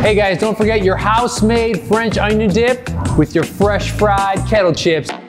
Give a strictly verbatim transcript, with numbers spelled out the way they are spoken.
Hey guys, don't forget your house-made French onion dip with your fresh fried kettle chips.